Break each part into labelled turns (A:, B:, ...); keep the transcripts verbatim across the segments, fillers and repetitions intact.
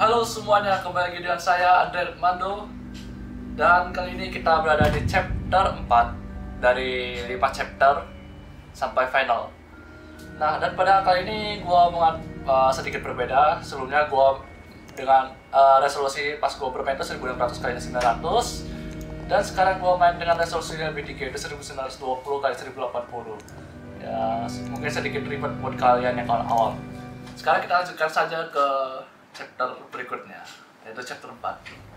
A: Halo semuanya, kembali lagi dengan saya Andre Mando. Dan kali ini kita berada di chapter empat dari lima chapter sampai final. Nah, dan pada kali ini gua mau uh, sedikit berbeda. Sebelumnya gua dengan uh, resolusi pas gua bermain itu seribu enam ratus kali sembilan ratus. Dan sekarang gua main dengan resolusi yang lebih tinggi, itu seribu sembilan ratus dua puluh kali seribu delapan puluh. Ya, mungkin sedikit ribet buat kalian yang awal-awal. Sekarang kita lanjutkan saja ke chapter berikutnya, yaitu chapter empat.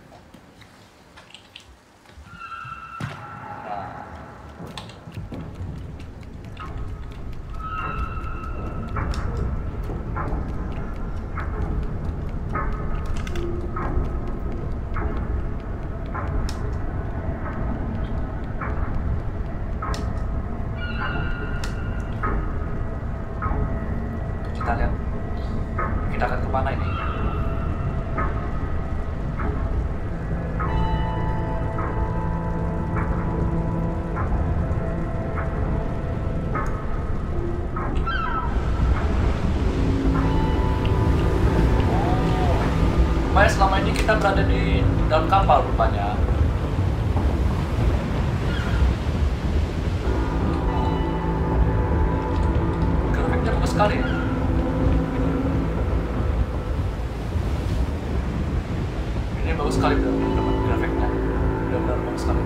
A: Nah, kita lihat kita akan kemana ini. Makanya selama ini kita berada di dalam kapal rupanya. Grafiknya bagus sekali. Ini bagus sekali teman-teman, grafiknya benar-benar bagus sekali.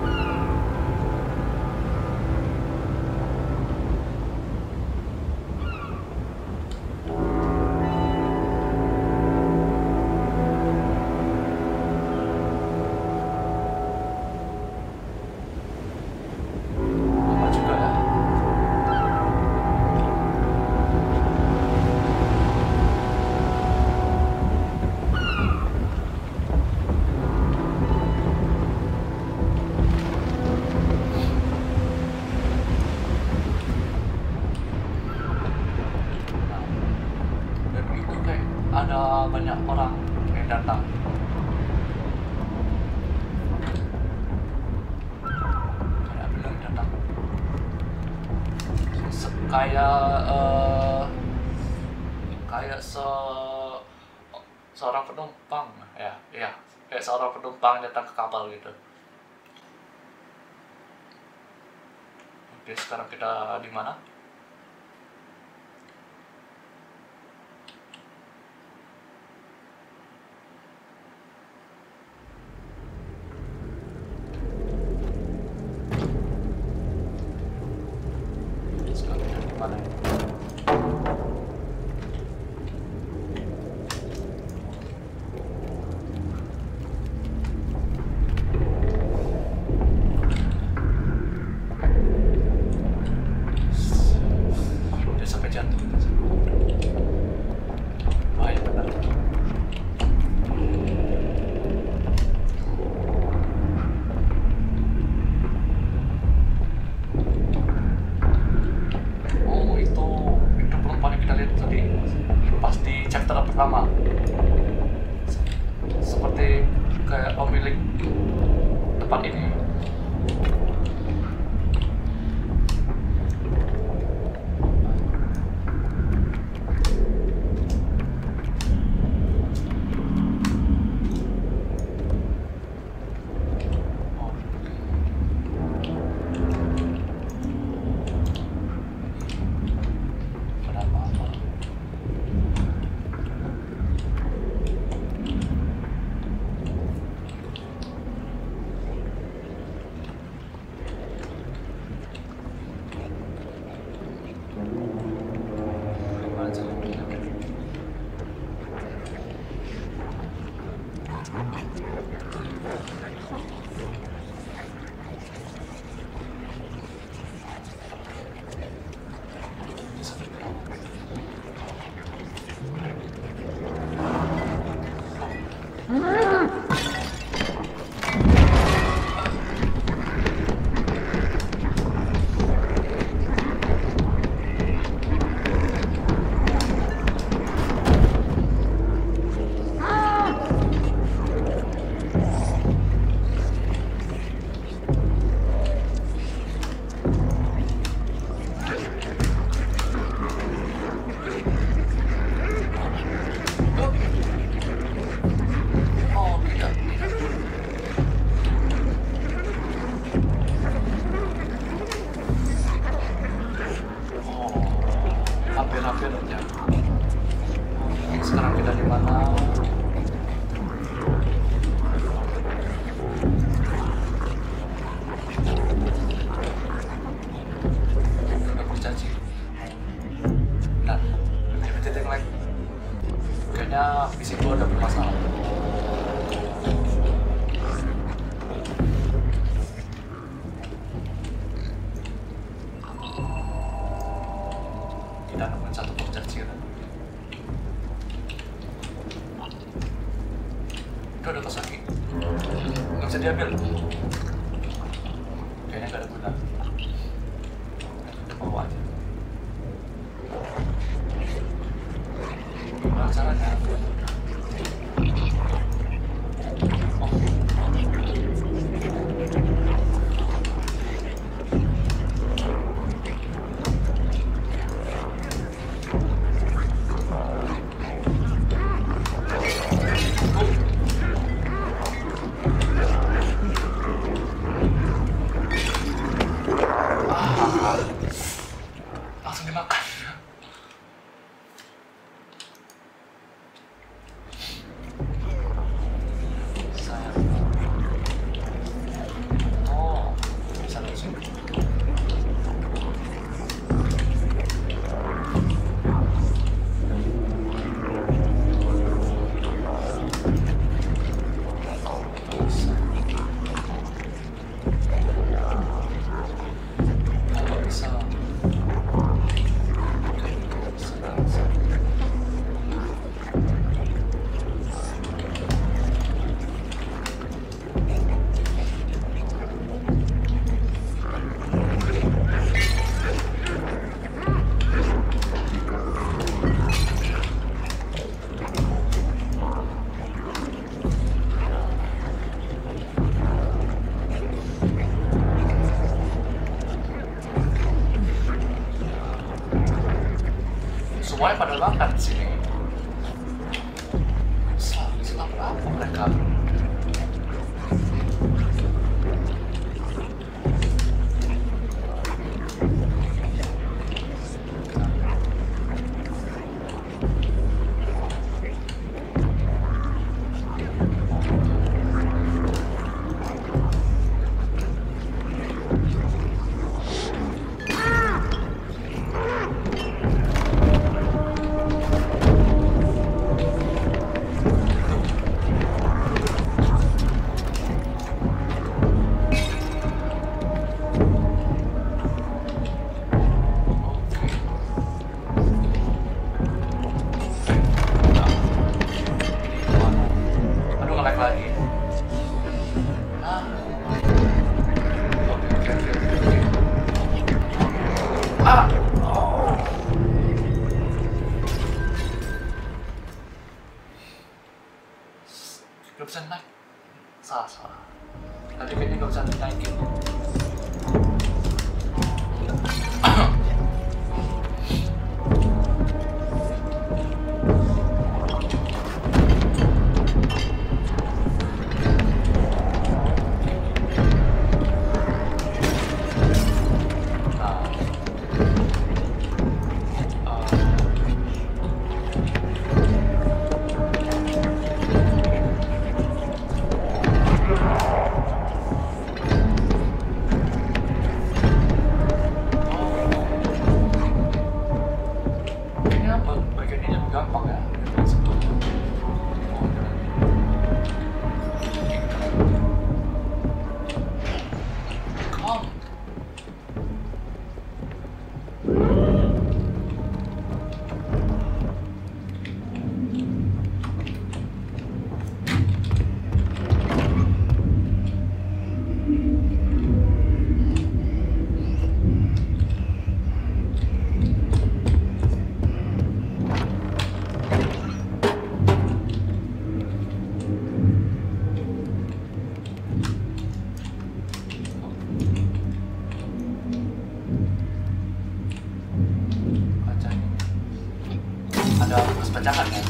A: Ada banyak orang yang datang. Kayak bilang datang. Se kayak uh, kayak se seorang penumpang, ya, ya, kayak seorang penumpang datang ke kapal gitu. Oke, sekarang kita di mana? Mana ini? Dia sampai jatuh. Bahaya benar. Pasti chapter pertama seperti kayak pemilik tempat ini. lagi. Nggak bisa diambil. Kayaknya nggak ada guna. Kita bawa aja. Gimana caranya? Langsung dimakan. Sayang. Oh, bisa langsung. Semuanya pada makan di sini. Selama selama apa mereka? Gak bisa naik. Salah, salah. Tadi kayaknya gak bisa naikin. Ada bekas pecahan kan?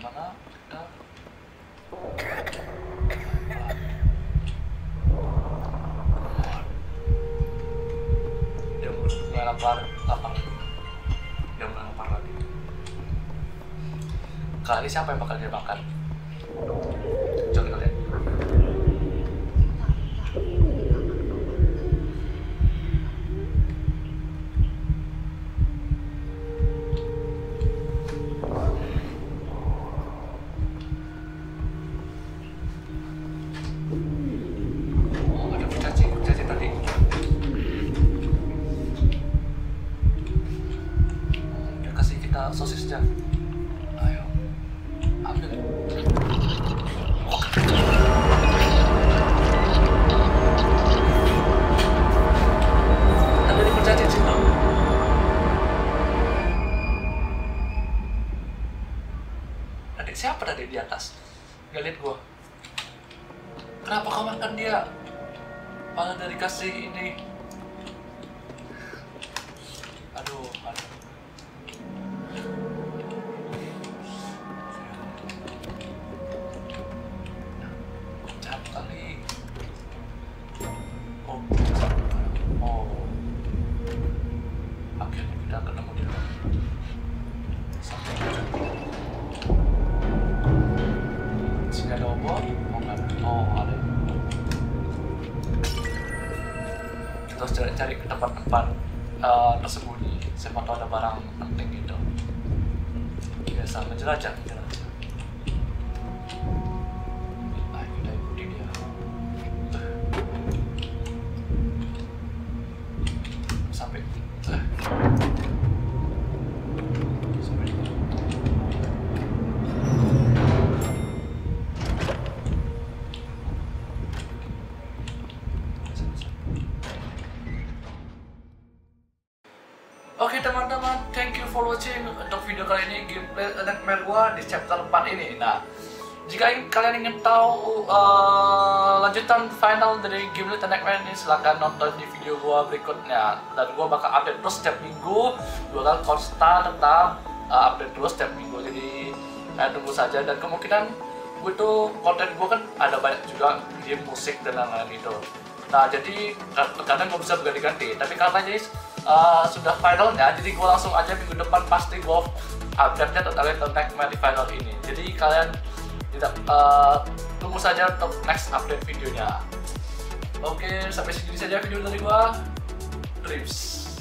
A: mana kita dia mulai lapar lapar dia mulai lapar lagi. Kali siapa yang bakal dia makan? Coba kita lihat. Sosisnya, ayo ambil. Ada di kurcaci situ. Adik siapa tadi di atas? Gak lihat gua. Kenapa kau makan dia? Malah dari kasih ini. Aduh, aduh. Terus cari-cari ke tempat-tempat uh, tersembunyi, siapa tahu ada barang penting gitu. Biasa menjelajah, menjelajah. Ayo kita ikuti dia. Sampai uh. Sampai di Oke teman-teman, thank you for watching untuk video kali ini gameplay Nightmare gua di chapter empat ini. Nah, jika kalian ingin tahu uh, lanjutan final dari gameplay Nightmare ini, silahkan nonton di video gua berikutnya. Dan gua bakal update terus setiap minggu, gua bakal konstan tetap uh, update terus setiap minggu. Jadi kalian tunggu saja, dan kemungkinan gua itu konten gua kan ada banyak juga game musik dan lain-lain itu. Nah, jadi kadang gua bisa berganti-ganti, tapi karena jadi Uh, sudah finalnya, jadi gue langsung aja minggu depan pasti gue update-nya tentang Nightmare di final ini. Jadi kalian tidak uh, tunggu saja untuk next update videonya. Oke, sampai sini saja video dari gue. Dreams.